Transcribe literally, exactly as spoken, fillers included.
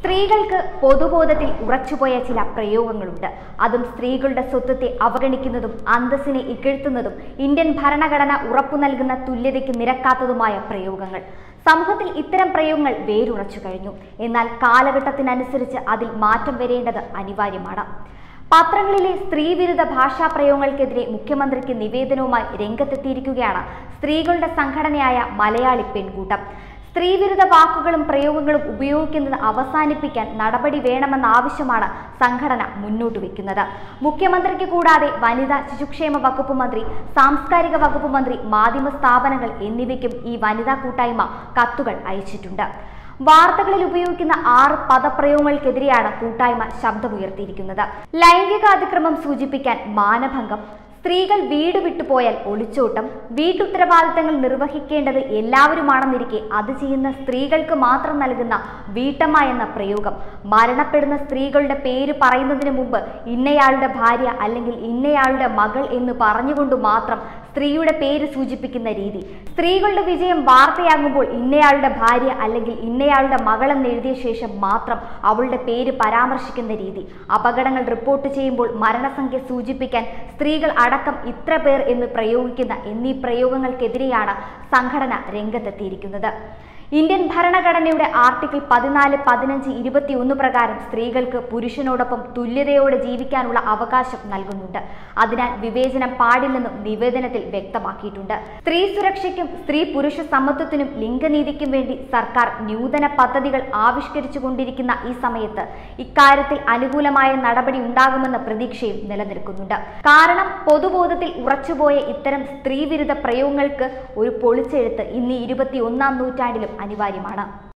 സ്ത്രീകൾക്ക് പൊതുബോധത്തിൽ ഉറച്ചുപോയ ചില പ്രയോഗങ്ങളുണ്ട്. അതും സ്ത്രീകളുടെ സ്വത്വത്തെ അവഗണിക്കുന്നതും അന്തസ്സിനെ ഇകഴ്ത്തുന്നതും ഇന്ത്യൻ ഭരണഘടന ഉറപ്പു നൽകുന്ന തുല്യതയ്ക്ക് നിരക്കാത്തതുമായ പ്രയോഗങ്ങൾ. സമൂഹത്തിൽ ഇത്തരം പ്രയോഗങ്ങൾ വേരുറച്ചു കഴിഞ്ഞു. എന്നാൽ കാലഘട്ടത്തിനനുസരിച്ച് അതിൽ മാറ്റം വരേണ്ടത് അനിവാര്യമാണ്. പത്രങ്ങളിലെ സ്ത്രീവിരുദ്ധ ഭാഷാ പ്രയോഗങ്ങൾക്കെതിരെ മുഖ്യമന്ത്രിക്ക് നിവേദനവുമായി രംഗത്തെത്തിയിരിക്കുകയാണ് സ്ത്രീകളുടെ സംഘടനയായ മലയാളി പെൺകൂട്ടം. സ്ത്രീവിരുദ്ധ വാക്കുകളും പ്രയോഗങ്ങളും ഉപയോഗിക്കുന്നത് അവസാനിപ്പിക്കാൻ നടപടി വേണമെന്ന ആവശ്യമാണ് സംഘടന മുന്നോട്ട് വയ്ക്കുന്നത്. മുഖ്യമന്ത്രിക്ക് കൂടാതെ വനിതാ ശിശുക്ഷേമ വകുപ്പ് മന്ത്രി, സാംസ്കാരിക വകുപ്പ് മന്ത്രി, മാധ്യമ സ്ഥാപനങ്ങൾ എന്നിവയ്ക്കും ഈ വനിതാ കൂട്ടായ്മ കത്തുകൾ അയച്ചിട്ടുണ്ട്. വാർത്തകളിൽ ഉപയോഗിക്കുന്ന ആറ് പദപ്രയോഗങ്ങൾക്കെതിരെയാണ് കൂട്ടായ്മ ശബ്ദമുയർത്തിയിരിക്കുന്നത്. ലൈംഗിക അതിക്രമം സൂചിപ്പിക്കാൻ മാനഭംഗം, സ്ത്രീകൾ വീട് വിട്ടുപോയാൽ ഒളിച്ചോട്ടം, വീട്ടുത്തരവാദിത്തങ്ങൾ നിർവഹിക്കേണ്ടത് എല്ലാവരുമാണെന്നിരിക്കെ അത് ചെയ്യുന്ന സ്ത്രീകൾക്ക് മാത്രം നൽകുന്ന വീട്ടമ്മ എന്ന പ്രയോഗം, മരണപ്പെടുന്ന സ്ത്രീകളുടെ പേര് പറയുന്നതിന് മുമ്പ് ഇന്നയാളുടെ ഭാര്യ അല്ലെങ്കിൽ ഇന്നയാളുടെ മകൾ എന്ന് പറഞ്ഞുകൊണ്ട് മാത്രം സ്ത്രീയുടെ പേര് സൂചിപ്പിക്കുന്ന രീതി, സ്ത്രീകളുടെ വിജയം വാർത്തയാകുമ്പോൾ ഇന്നയാളുടെ ഭാര്യ അല്ലെങ്കിൽ ഇന്നയാളുടെ മകൾ എന്ന് എഴുതിയ ശേഷം മാത്രം അവളുടെ പേര് പരാമർശിക്കുന്ന രീതി, അപകടങ്ങൾ റിപ്പോർട്ട് ചെയ്യുമ്പോൾ മരണസംഖ്യ സൂചിപ്പിക്കാൻ സ്ത്രീകൾ അടക്കം ഇത്ര പേർ എന്ന് പ്രയോഗിക്കുന്ന എന്നീ പ്രയോഗങ്ങൾക്കെതിരെയാണ് സംഘടന രംഗത്തെത്തിയിരിക്കുന്നത്. ഇന്ത്യൻ ഭരണഘടനയുടെ ആർട്ടിക്കിൾ പതിനാല്, പതിനഞ്ച്, ഇരുപത്തി ഒന്ന് പ്രകാരം സ്ത്രീകൾക്ക് പുരുഷനോടൊപ്പം തുല്യതയോടെ ജീവിക്കാനുള്ള അവകാശം നൽകുന്നുണ്ട്. അതിനാൽ വിവേചനം പാടില്ലെന്നും നിവേദനത്തിൽ വ്യക്തമാക്കിയിട്ടുണ്ട്. സ്ത്രീ സുരക്ഷയ്ക്കും സ്ത്രീ പുരുഷ സമത്വത്തിനും ലിംഗനീതിക്കും വേണ്ടി സർക്കാർ നൂതന പദ്ധതികൾ ആവിഷ്കരിച്ചുകൊണ്ടിരിക്കുന്ന ഈ സമയത്ത് ഇക്കാര്യത്തിൽ അനുകൂലമായ നടപടി ഉണ്ടാകുമെന്ന പ്രതീക്ഷയും നിലനിൽക്കുന്നുണ്ട്. കാരണം പൊതുബോധത്തിൽ ഉറച്ചുപോയ ഇത്തരം സ്ത്രീവിരുദ്ധ പ്രയോഗങ്ങൾക്ക് ഒരു പൊളിച്ചെഴുത്ത് ഇന്ന് ഇരുപത്തി ഒന്നാം നൂറ്റാണ്ടിലും അനിവാര്യമാണ്.